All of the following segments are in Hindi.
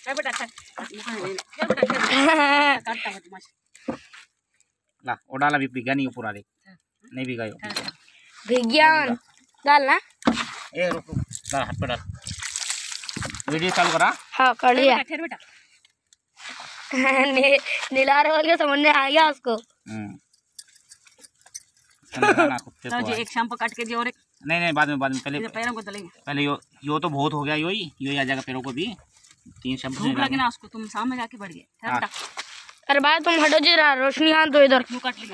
ला वो डाला भी भीगा नहीं पूरा देख नहीं भीगा यो भीग गया डालना ए रुक रुक डाल हाथ पे डाल वीडियो चालू करा हाँ कर लिया नीला रोल के समझ में आ गया उसको एक शैम्पू काट के दियो और नहीं बाद में पहले पैरों को तलेंगे पहले यो तो बहुत हो गया यो ही आ जाएगा पैरों को भी 3 शैम्पू धूप लगे ना उसको तुम सामने जाके बढ़ गए अरे भाई तुम हटो जी रोशनी हाँ तो इधर काट लेगा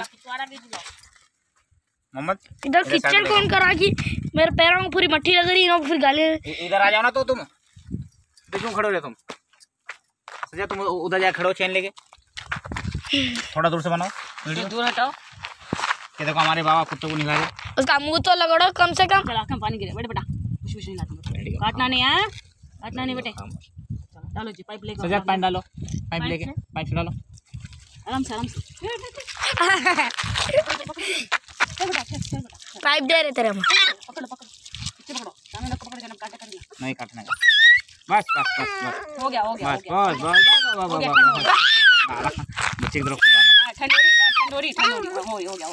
मोहम्मद इधर किचन कौन करा कि मेरे पैरों में पूरी मट्टी लग रही है फिर गाली इधर आ जाओ ना तो तुम क्यों खड़े हो रहे तुम सजा तुम उधर जा खड़ो चैन लेके थोड़ा दूर से बनाओ वीडियो दूर हटाओ ये देखो हमारे बाबा कुत्ते को निकाले उसका मुंह तो लगड़ो कम से कम चल आंखें पानी गिरे बेटा बेटा कुछ नहीं लाती काटना नहीं है काटना नहीं बेटे डालो जी पाइप लेके सजा पाइप डालो पाइप लेके पाइप डालो आराम से पाइप दे रहे तेरे में पकड़ो सामने ना पकड़ के काटे कर नहीं काटना है बस हो गया बस बच्चे की तरफ ठंडोरी हो गया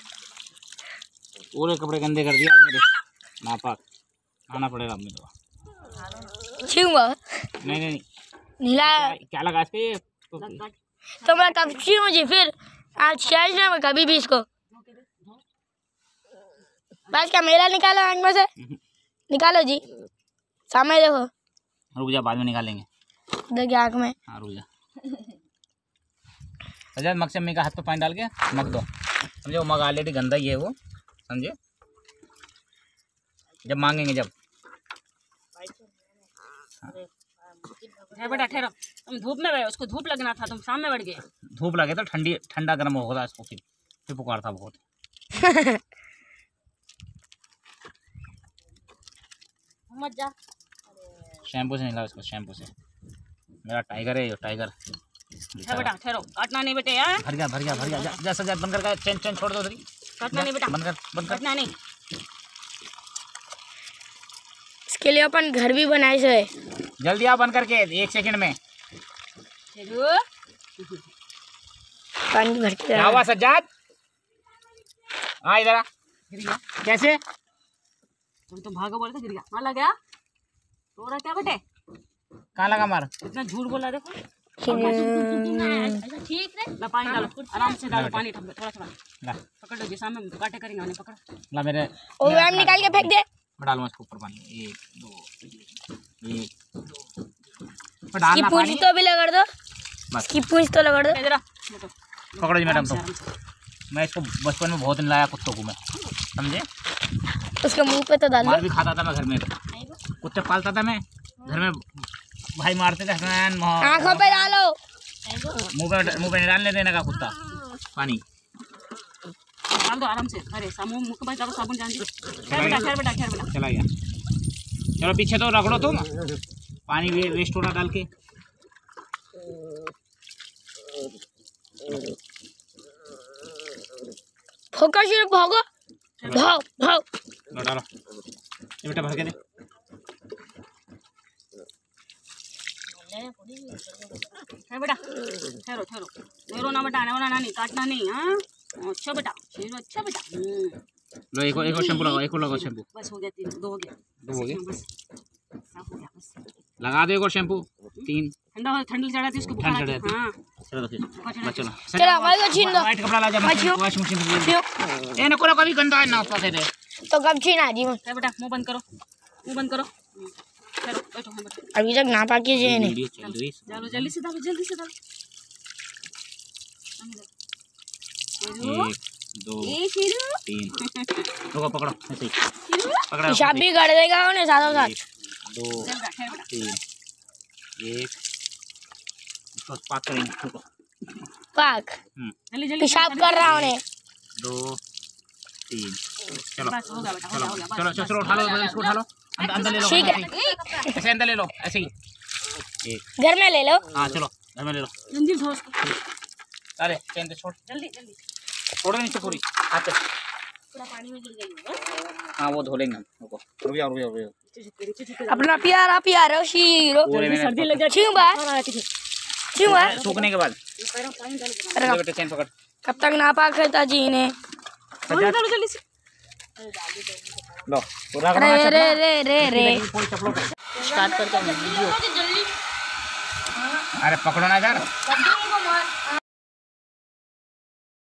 पूरे कपड़े गंदे कर दिया मेरे नापाक आना पड़ेगा मेरे को छूंगा नहीं नीला क्या लगा इसके तो मैं कब छूं जी फिर आज शायद ना मैं कभी भी इसको बस क्या मेरा निकालो आंख में से निकालो जी सामने देखो रुक जा बाद में निकालेंगे देखिए आंख में हाँ रुक जा सजा मग से मेरे का हाथ पे पानी डाल के मग दो समझे वो मग ऑलरेडी गंदा ही है वो समझे जब मांगेंगे जब बेटा ठहरो तुम धूप में गए उसको धूप लगना था तुम सामने बढ़ गए धूप लगे तो ठंडा गर्म होगा इसको फिर पुकारता बहुत मत जा शैम्पू से नहीं ला इसको शैम्पू से मेरा टाइगर है ये टाइगर बेटा ठहरो काटना नहीं बेटे यार भर गया जैसा बंद कर चैन छोड़ दो उधर काटना नहीं बेटा बंद कर काटना नहीं इसके लिए अपन घर भी बनाए से जल्दी आओ बंद करके 1 सेकंड में पानी भर के क्या हुआ सज्जाद हाँ इधर आ कैसे तुम तो भागो बोले तो गिर गया मार लग गया तोड़ा क्या बेटे कहाँ लगा मार इतना झूठ बोला देखो ठीक है ला पानी डालो आराम से डालो पानी थोड़ा ला पकड़ लो जी सामने काटे करेंगे उन्हें पकड़ ला मेरे ओ मैम निकाल के फेंक दे डाल इसके ऊपर पानी 1 2 की पूंछ तो भी लगड़ दो बस की पूंछ तो लगड़ दो जरा पकड़ो जी मैडम तो मैं इसको बचपन में बहुत दिन लाया कुत्तों को मैं समझे उसके मुंह पे तो डाल मार भी खाता था मैं घर में कुत्ते पालता था मैं घर में भाई मारते थे आंखों पे डालो मुंह पे नहीं डालने देने का कुत्ता पानी डाल दो आराम से अरे मुंह के पास साबुन जान दो खैर बेटा चला गया चलो पीछे तो रगड़ो तुम पानी वेस्ट हो रहा डाल के फोकस भागो भाग डालो ये बेटा भर के दे बेटा ठहरो मेरो ना बेटा ना नहीं काटना नहीं हाँ अच्छा बेटा अच्छा बेटा लो एक और शैम्पू लगाओ एक और लगाओ शैम्पू बस हो गया 3 2 हो गया बस साफ हो गया बस लगा दो एक और शैम्पू 3 ठंडी चढ़ाती उसको बुखार आती हाँ चलो फिर चलो हमारे को छीन दो वाइट कपड़ा ला जा वॉशिंग मशीन ये न कोरा कभी गंदा है ना उसका दे तो कब छीना जी बेटा मुंह बंद करो चलो बैठो अभी तक ना पाकी जी नहीं चलो जल्दी से डालो 1 2 3 रुको पकड़ो ऐसे ही पकड़ा पेशाब भी कर देगा उन्हें साथों साथ 2 3 1 इसको पाक करेंगे रुको पाक जल्दी पेशाब कर रहा उन्हें 2 3 चलो बस हो गया बेटा हो गया चलो उठा लो इसको उठा लो अंदर ले लो ठीक है ऐसे अंदर ले लो ऐसे ही घर में ले लो हाँ चलो घर में ले लो जंजीर धो उसको अरे चैन छोड़ जल्दी छोड़ो नीचे पूरी हाथ थोड़ा पानी में गिर गई हो हाँ वो धो लेंगे हम। रुको रुक जाओ रुक जाओ रुक जाओ। अपना प्यारा प्यारा शीरो पूरे में सर्दी लग जाती क्यों बा क्यों बा सूखने के बाद पैरों पानी डाल के अरे ले बेटे चैन पकड़। कब तक नापा खेता जी ने सजा डालो जल्दी से लो पूरा रे रे रे रे रे पूरी चप्पलों पे। स्टार्ट करता हूँ वीडियो अरे पकड़ो ना यार।